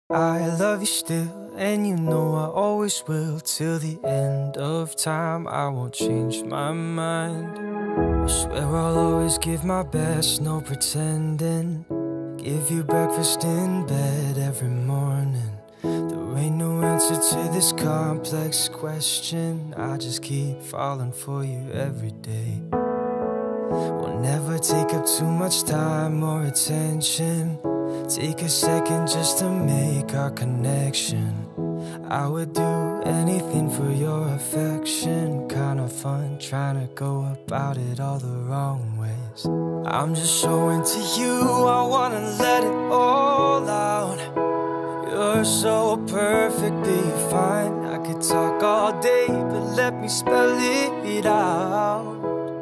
I love you still, and you know I always will. Till the end of time, I won't change my mind. I swear I'll always give my best, no pretending. Give you breakfast in bed every morning. There ain't no answer to this complex question. I just keep falling for you every day. Will never take up too much time or attention. Take a second just to make our connection. I would do anything for your affection. Kinda fun trying to go about it all the wrong ways. I'm just so into you, I wanna let it all out. You're so perfectly fine. I could talk all day, but let me spell it out.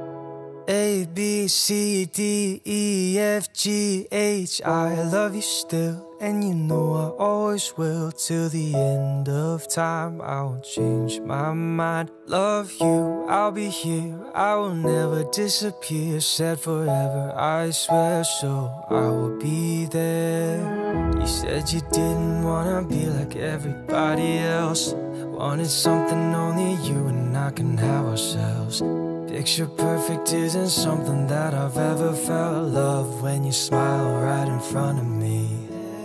A, B, C, D, E, F, G, H. I love you still, and you know I always will. Till the end of time, I won't change my mind. Love you, I'll be here, I will never disappear. Said forever, I swear, so I will be there. You said you didn't wanna be like everybody else. Wanted something only you and I can have ourselves. Picture perfect isn't something that I've ever felt. Love when you smile right in front of me.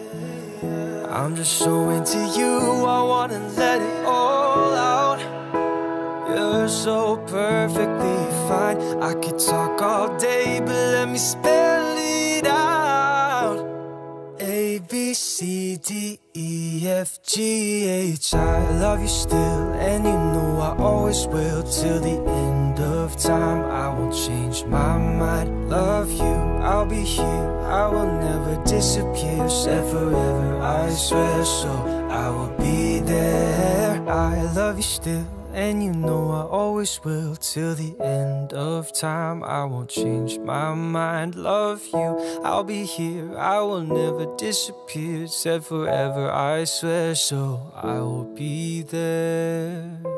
I'm just so into you, I wanna let it all out. You're so perfectly fine. I could talk all day, but let me spell it out. A, B, C, D, E, F, G, H. I love you still, and you know I always will. Till the end of time, I won't change my mind. Love you, I'll be here, I will never disappear. Said forever, I swear, so I will be there. I love you still, and you know I always will. Till the end of time, I won't change my mind. Love you, I'll be here, I will never disappear. Said forever, I swear, so I will be there.